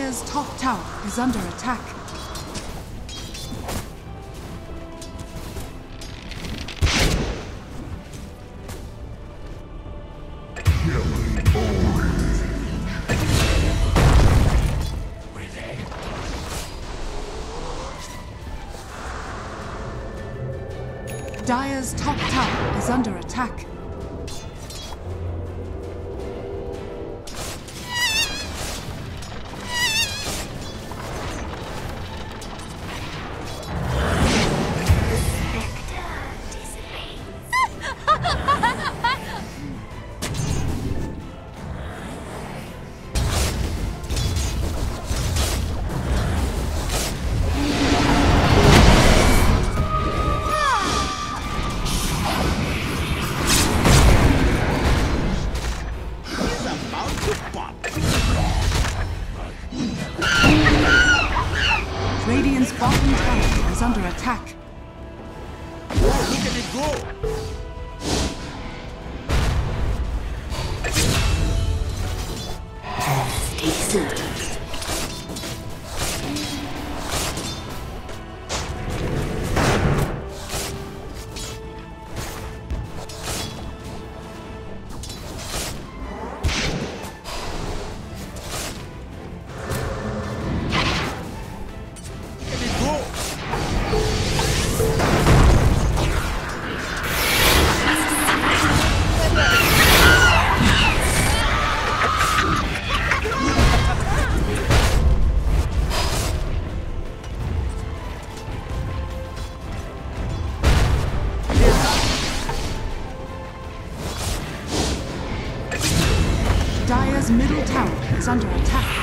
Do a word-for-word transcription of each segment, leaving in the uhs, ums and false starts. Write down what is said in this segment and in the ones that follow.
Dire's top tower is under attack. Dire's top tower is under attack. Radiant's bottom tower is under attack. Whoa, look at it go! Stay served. Dire's middle tower is under attack.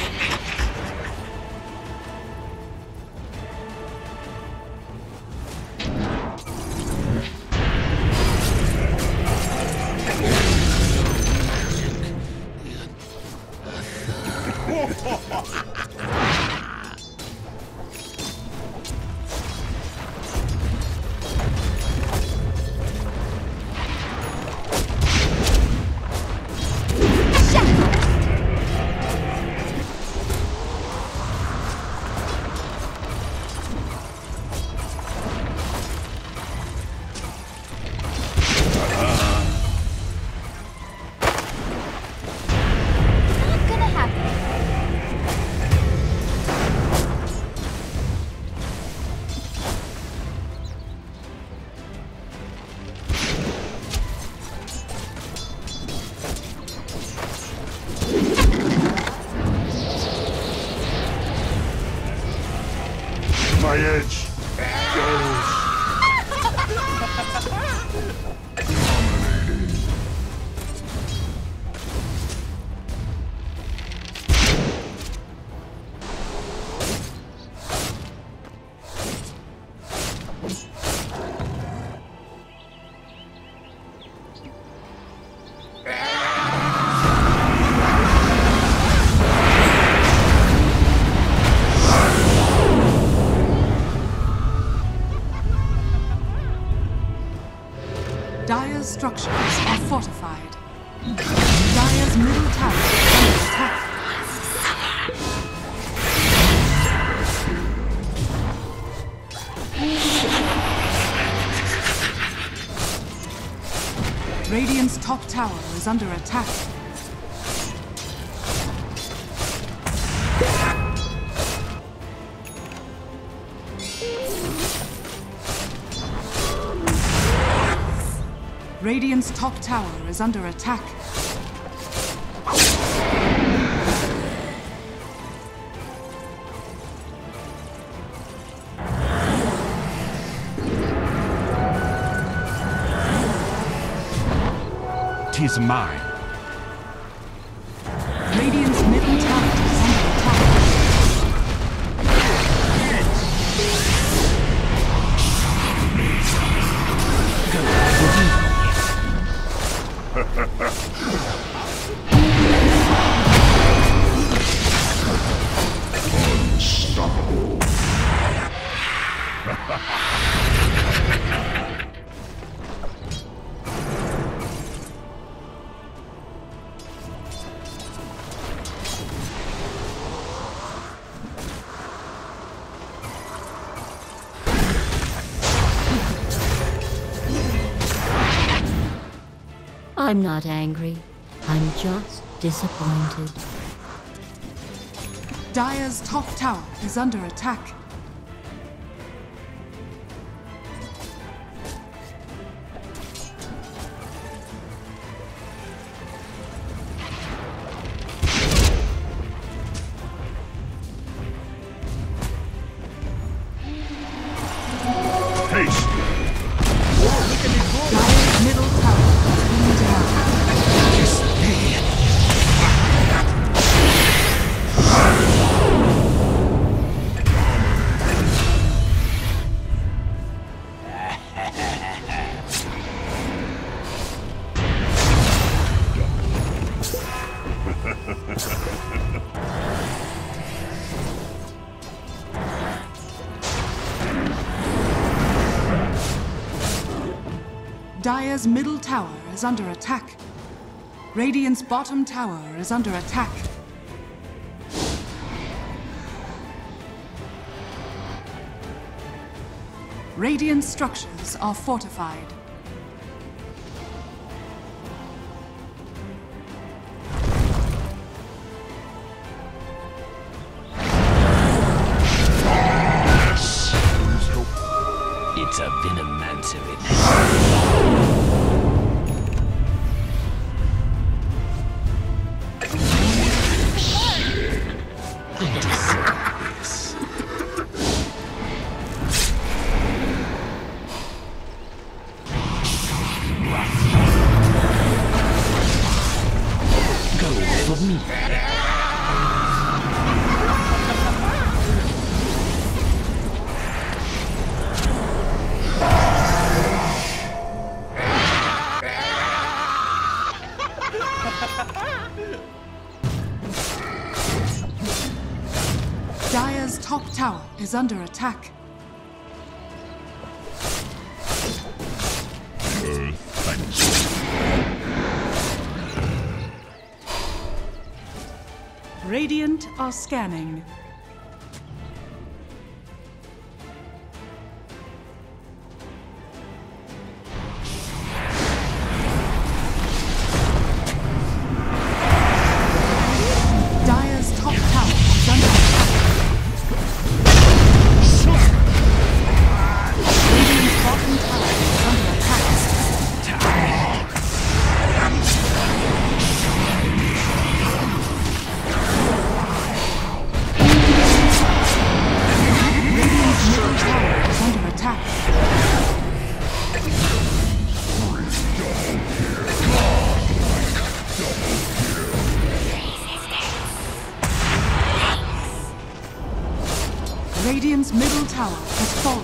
My edge goes. Dominating. Dire's structures are fortified. Dire's middle tower is under attack. Radiant's top tower is under attack. Radiant's top tower is under attack. Tis mine. Radiant's middle tower is under attack. Unstoppable. I'm not angry. I'm just disappointed. Dire's top tower is under attack. Haste! Oh, look at me go! Dire's middle tower has been down. Kiss me! Dire's middle tower is under attack. Radiant's bottom tower is under attack. Radiant structures are fortified. It's a Venomancer in Go for me. Dire's top tower is under attack. Radiant are scanning. Dire's top tower is under attack. Radiant's bottom tower is under attack. Radiant's middle tower is under attack. Radiant's middle tower has fallen.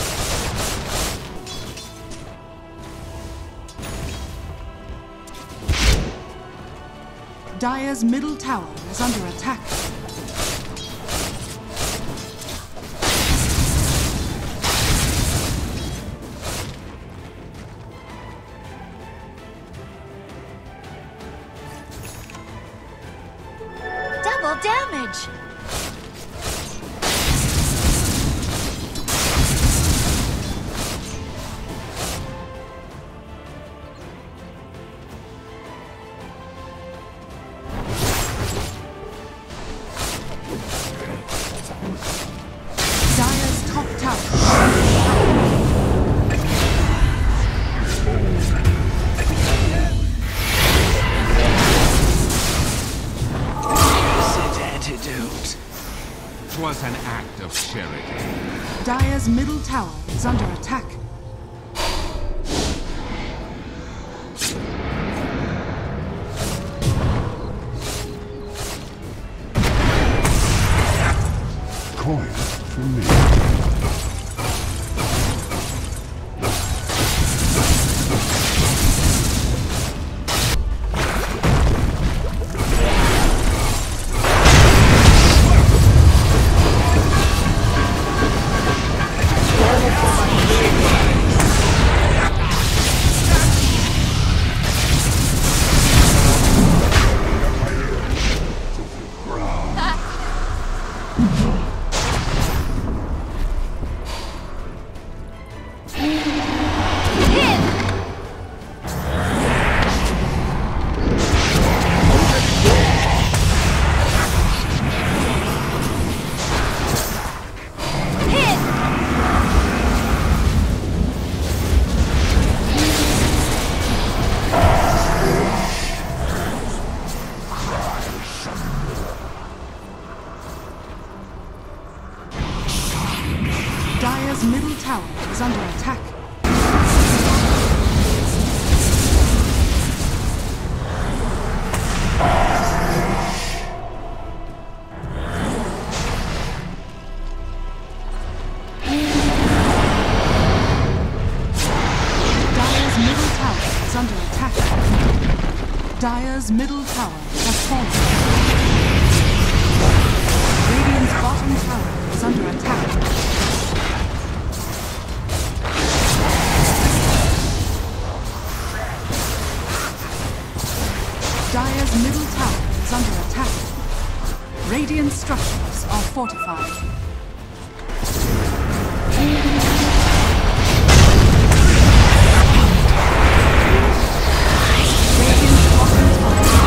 Dire's middle tower is under attack. Double damage! Dire's top tower is under attack. Antidote. Twas an act of charity. Dire's middle tower is under attack. Coin for me. Dire's middle tower is under attack. Dire's middle tower is under attack. Dire's middle tower has fallen. Radiant's bottom tower is under attack. Dire's middle tower is under attack. Radiant structures are fortified. Radiant's bottom tower is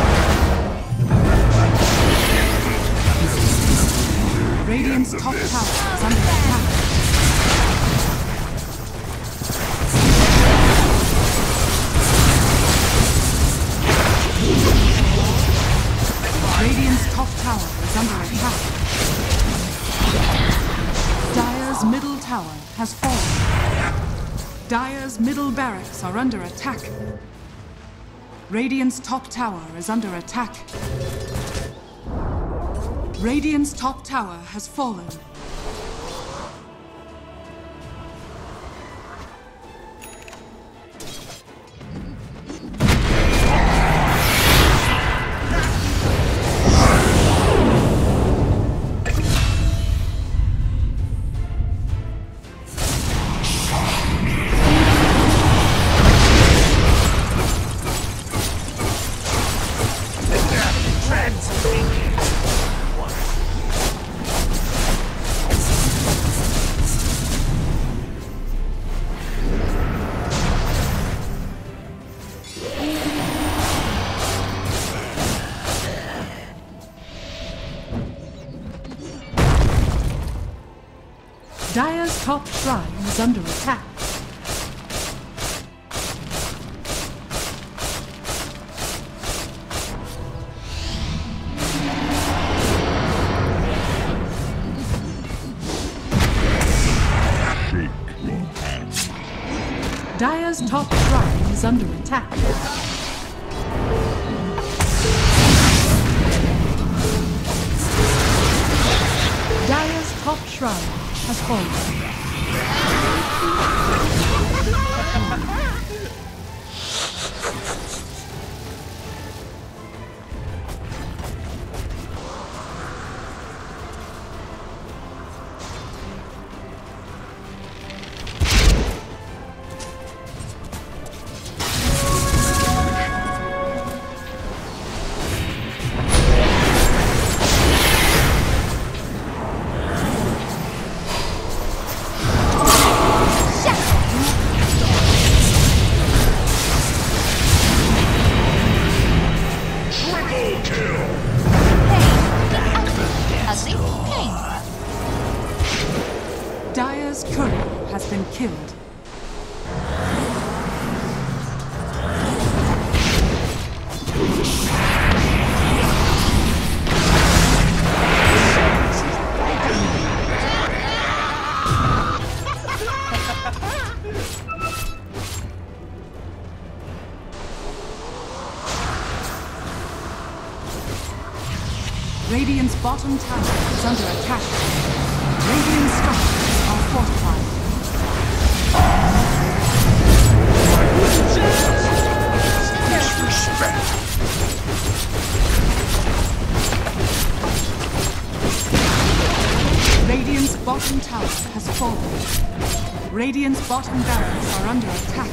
falling. Radiant's top tower is under attack. Radiant's top tower is under attack. Dire's middle tower has fallen. Dire's middle barracks are under attack. Radiant's top tower is under attack. Radiant's top tower has fallen. Dire's top shrine is under attack. Dire's top shrine is under attack. Dire's top shrine has fallen. Dire's courier has been killed. Radiant's bottom tower is under attack. Radiant structures are fortified. Disrespect. Radiant's bottom tower has fallen. Radiant's bottom barracks are under attack.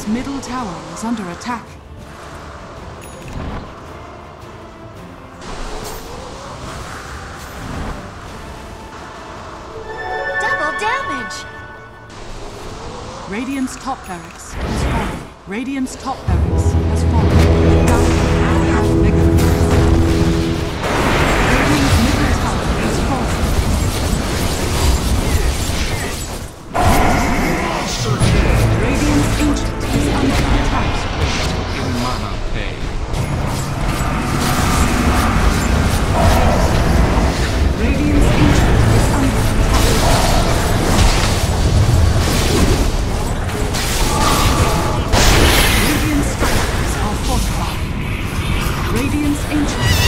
Radiant's middle tower is under attack. Double damage! Radiant's top barracks has fallen. Radiant's top barracks has fallen. Dire now have mega barracks. Radiant's middle tower has fallen. Radiant's ancient is under attack. In mana pay. Radiant's ancient is under attack. Radiant structures are fortified. Radiant's ancient